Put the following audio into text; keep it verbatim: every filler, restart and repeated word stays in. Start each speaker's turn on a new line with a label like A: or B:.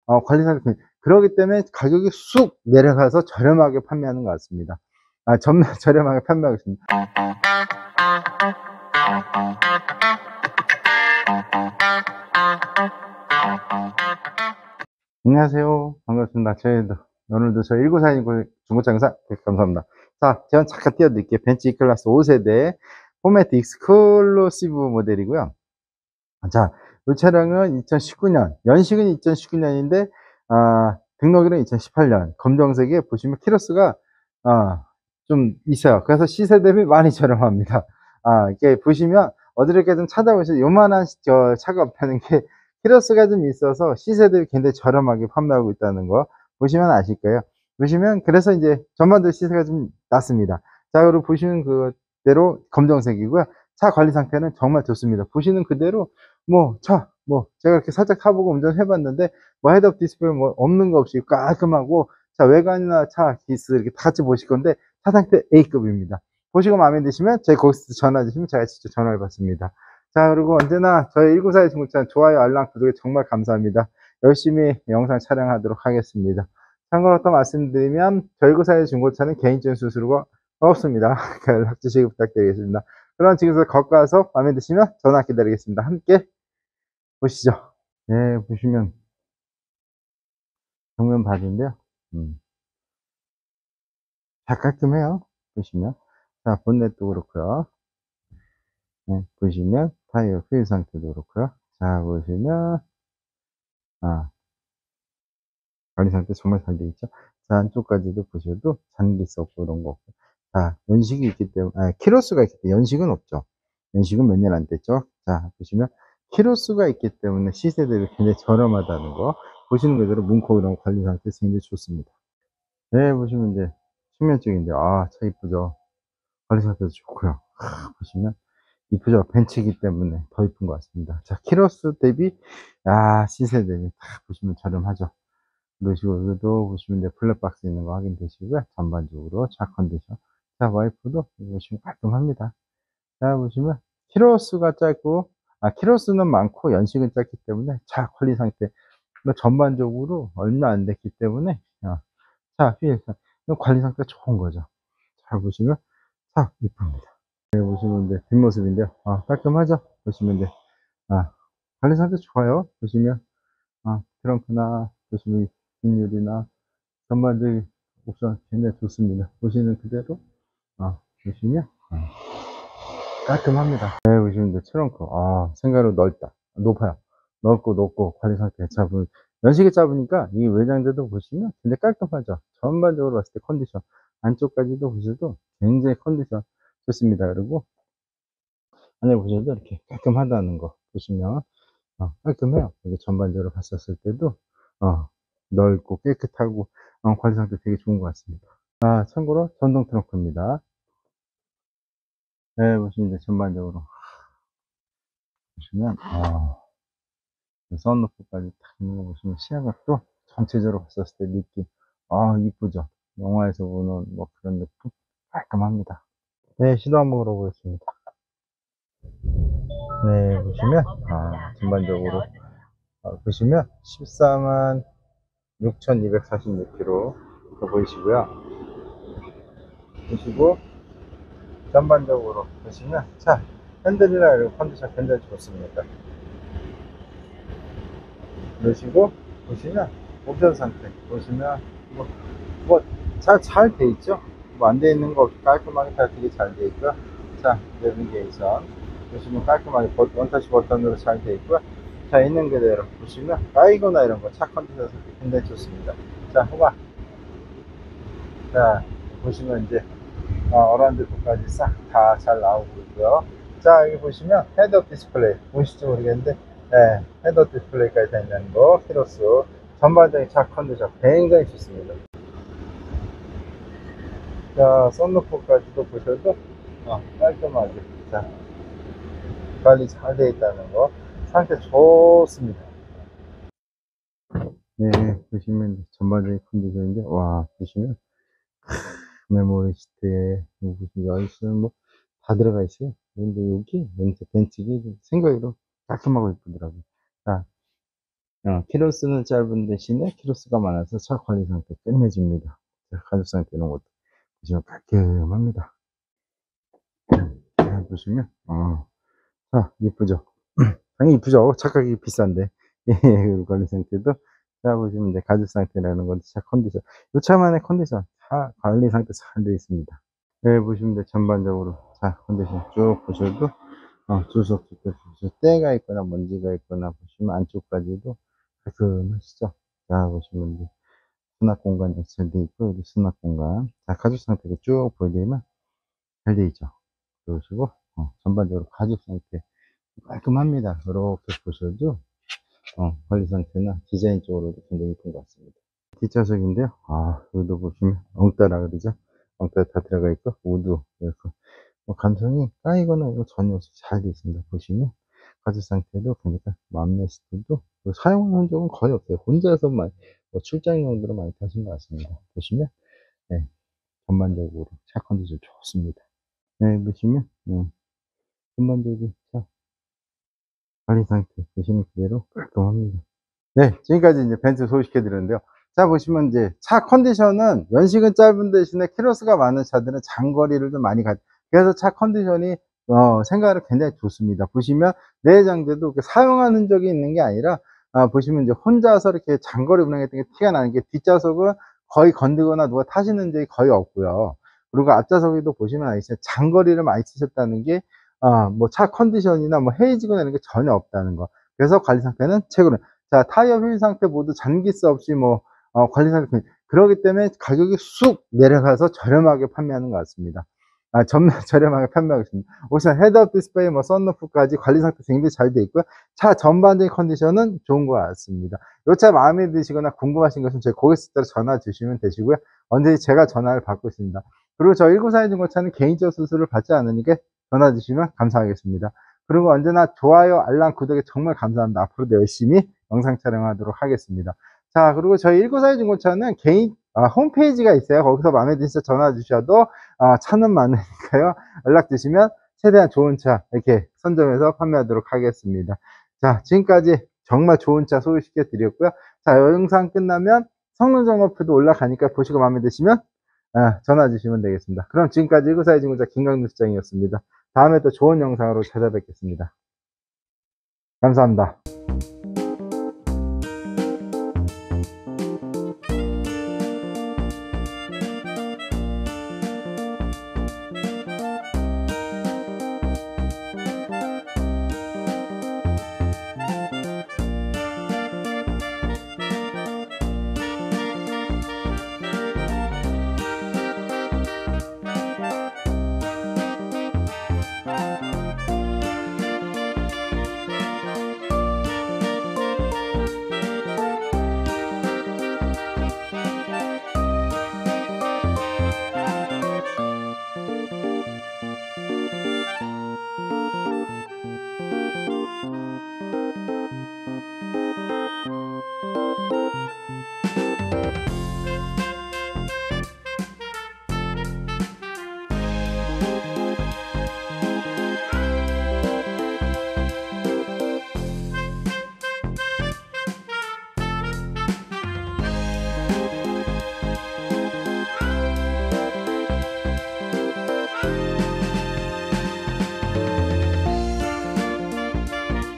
A: 어, 관리 상태, 그러기 때문에 가격이 쑥 내려가서 저렴하게 판매하는 것 같습니다. 아, 점, 저렴하게 판매하고 있습니다. 안녕하세요. 반갑습니다. 저희도, 오늘도 저희 천구백사십일 중고차 영상 감사합니다. 자, 제가 잠깐 띄워드릴게요. 벤츠 E클래스 오 세대 포맷 익스클루시브 모델이고요. 자, 이 차량은 이천십구 년, 연식은 이천십구 년인데, 아, 등록일은 이천십팔 년. 검정색에 보시면 키로수가, 아, 좀 있어요. 그래서 시세 대비 많이 저렴합니다. 아, 이게 보시면, 어디를 좀 찾아보시면 요만한 저 차가 파는 게 키로수가 좀 있어서 시세 대비 굉장히 저렴하게 판매하고 있다는 거 보시면 아실 거예요. 보시면, 그래서 이제 전반적으로 시세가 좀 낮습니다. 자, 그리고 보시는 그대로 검정색이고요. 차 관리 상태는 정말 좋습니다. 보시는 그대로 뭐 차 뭐 제가 이렇게 살짝 타보고 운전해 봤는데 뭐 헤드업 디스플레이 뭐 없는 거 없이 깔끔하고, 자, 외관이나 차 기스 이렇게 다 같이 보실 건데 차 상태 A급입니다. 보시고 마음에 드시면 저희 거기서 전화 주시면 제가 직접 전화를 받습니다. 자, 그리고 언제나 저희 천구백사십일 중고차 좋아요, 알람, 구독에 정말 감사합니다. 열심히 영상 촬영하도록 하겠습니다. 참고로 또 말씀드리면 저희 천구백사십일 중고차는 개인적인 수수료가 없습니다. 연락 주시기 부탁드리겠습니다. 그럼 지금부터 거기 가서 마음에 드시면 전화 기다리겠습니다. 함께 보시죠. 네, 보시면 정면 바디인데요. 음, 다 깔끔해요. 보시면. 자, 본넷도 그렇고요. 네, 보시면 타이어 휠 상태도 그렇고요. 자, 보시면 아, 관리 상태 정말 잘 돼 있죠. 자, 안쪽까지도 보셔도 잔기스 없고 이런 거 없고. 자, 연식이 있기 때문에, 아, 키로수가 있기 때문에 연식은 없죠. 연식은 몇 년 안 됐죠. 자, 보시면 키로수가 있기 때문에 시세 대비 굉장히 저렴하다는 거 보시는 그대로 문콕 이런 관리 상태 굉장히 좋습니다. 네, 보시면 이제 측면 쪽인데, 아, 차 이쁘죠. 관리 상태도 좋고요. 하, 보시면 이쁘죠. 벤츠이기 때문에 더 이쁜 것 같습니다. 자, 키로수 대비, 아, 시세 대비 다 보시면 저렴하죠. 그러시고 여기도 보시면 이제 블랙박스 있는 거 확인되시고요. 전반적으로 차 컨디션. 자, 와이프도 보시면 깔끔합니다. 자, 보시면 키로수가 짧고, 아, 키로수는 많고 연식은 짧기 때문에 차 관리 상태 뭐 전반적으로 얼마 안 됐기 때문에, 어, 차 휠 관리 상태가 좋은 거죠. 잘 보시면 차 이쁩니다. 네, 보시면 이제 뒷모습인데요. 아, 깔끔하죠? 보시면 이제, 아, 관리 상태 좋아요. 보시면, 아, 트렁크나, 보시면 뒷유리나, 전반적인 옵션 굉장히 좋습니다. 보시는 그대로, 아, 보시면, 아, 깔끔합니다. 네, 보시면 이제 트렁크, 아, 생각으로 넓다. 높아요. 넓고 높고, 관리 상태 잡은, 연식이 짧으니까, 이 외장재도 보시면 굉장히 깔끔하죠. 전반적으로 봤을 때 컨디션, 안쪽까지도 보셔도 굉장히 컨디션 좋습니다. 그리고, 안에 보셔도 이렇게 깔끔하다는 거 보시면, 어, 깔끔해요. 이게 전반적으로 봤었을 때도, 어, 넓고 깨끗하고, 어, 관리 상태 되게 좋은 것 같습니다. 아, 참고로 전동 트렁크입니다. 네, 보시면 이제 전반적으로 보시면, 어, 선루프까지 딱 있는 거 보시면 시야각도 전체적으로 봤었을 때 느낌, 아, 이쁘죠? 영화에서 보는 뭐 그런 느낌? 깔끔합니다. 네, 시도 한번 걸어보겠습니다. 네, 보시면, 아, 전반적으로, 어, 보시면 십사만 육천이백사십육 킬로미터 보이시고요. 보시고 전반적으로 보시면 차 핸들이나 이런 컨디션 굉장히 좋습니다. 그러시고 보시면 옵션 상태 보시면 뭐뭐잘잘 돼 있죠. 뭐 안 돼 있는 거 없이 깔끔하게 다 되게 잘 돼 있고요. 자, 내비게이션 보시면 깔끔하게 버- 원터치 버튼으로 잘 돼 있고요. 자, 있는 그대로 보시면 까이거나 이런 거 차 컨디션 상태 굉장히 좋습니다. 자, 후방, 자, 보시면 이제 어, 어라운드까지 싹 다 잘 나오고 있고요. 자, 여기 보시면 헤드업 디스플레이 보실지 모르겠는데, 네, 헤드업 디스플레이까지 다 있는 거, 키로수 전반적인 차 컨디션 굉장히 좋습니다. 자, 썬루프까지도 보셔도 어, 깔끔하게, 자, 관리 잘 되어 있다는 거, 상태 좋습니다. 네, 보시면 전반적인 컨디션인데, 와, 보시면 메모리 시트에 무슨 열선 뭐 다 들어가 있어요. 근데 여기 왠지 벤츠기 생각으로 깔끔하고 이쁘더라고요. 자, 어, 키로수는 짧은 대신에 키로수가 많아서 차 관리 상태 끝내줍니다. 자, 가죽 상태 이런 것도 보시면 깔끔합니다. 자, 보시면, 어, 자, 이쁘죠? 당연히 이쁘죠? 착하기 비싼데. 예, 그리고 관리 상태도, 자, 보시면 이제 가죽 상태라는 건데, 차 컨디션. 요 차만의 컨디션, 다 관리 상태 잘 되어 있습니다. 네, 보시면 이제 전반적으로, 자, 컨디션 쭉 보셔도, 어, 주석, 주석, 주석, 때가 있거나 먼지가 있거나 보시면 안쪽까지도 깔끔하시죠? 자, 보시면 이제 수납 공간도 잘 돼 있고, 여기 수납 공간. 자, 가죽 상태가 쭉 보여드리면 잘 돼 있죠? 그러시고, 어, 전반적으로 가죽 상태 깔끔합니다. 이렇게 보셔도, 어, 관리 상태나 디자인 쪽으로도 굉장히 이쁜 것 같습니다. 뒷좌석인데요. 아, 여기도 보시면 엉따라 그러죠? 엉따라 다 들어가 있고, 우드, 이렇게. 뭐 감성이 까이거나 이거 전혀 없이 잘 되어 있습니다. 보시면 가죽 상태도 그러니까 맘레스트도 뭐 사용한 적은 거의 없어요. 혼자서만 뭐 출장용으로 많이 타신 것 같습니다. 보시면 네, 전반적으로 차 컨디션 좋습니다. 네, 보시면 네, 전반적인 차 관리 상태 보시면 그대로 깔끔합니다. 네, 지금까지 이제 벤츠 소개시켜 드렸는데요. 자, 보시면 이제 차 컨디션은 연식은 짧은 대신에 키로수가 많은 차들은 장거리를 좀 많이 가, 그래서 차 컨디션이 어, 생각을 굉장히 좋습니다. 보시면 내장재도 이렇게 사용한 흔적이 있는 게 아니라, 아, 보시면 이제 혼자서 이렇게 장거리 운행했던 게 티가 나는 게 뒷좌석은 거의 건드거나 누가 타시는 적이 거의 없고요. 그리고 앞좌석에도 보시면 아시죠? 장거리를 많이 치셨다는 게, 아, 뭐 차 컨디션이나 뭐 헤이지거나 이런 게 전혀 없다는 거. 그래서 관리 상태는 최고로. 자, 타이어 휠 상태 모두 잔기스 없이 뭐, 어, 관리 상태. 그러기 때문에 가격이 쑥 내려가서 저렴하게 판매하는 것 같습니다. 아, 전, 저렴하게 판매하고 있습니다. 우선 헤드업 디스플레이, 뭐, 썬루프까지 관리 상태 굉장히 잘 돼 있고요. 차 전반적인 컨디션은 좋은 것 같습니다. 이 차 마음에 드시거나 궁금하신 것은 저희 고객센터로 전화 주시면 되시고요. 언제든지 제가 전화를 받고 있습니다. 그리고 저 천구십사 중고차는 개인적 수수료를 받지 않으니까 전화 주시면 감사하겠습니다. 그리고 언제나 좋아요, 알람, 구독에 정말 감사합니다. 앞으로도 열심히 영상 촬영하도록 하겠습니다. 자, 그리고 저희 천구십사 중고차는 개인 아, 홈페이지가 있어요. 거기서 마음에 드시면 전화 주셔도 아, 차는 많으니까요. 연락 주시면 최대한 좋은 차 이렇게 선점해서 판매하도록 하겠습니다. 자, 지금까지 정말 좋은 차 소개시켜 드렸고요. 자, 영상 끝나면 성능 점검표도 올라가니까 보시고 마음에 드시면 아, 전화 주시면 되겠습니다. 그럼 지금까지 천구십사 중고차 김강도 시장이었습니다. 다음에 또 좋은 영상으로 찾아뵙겠습니다. 감사합니다.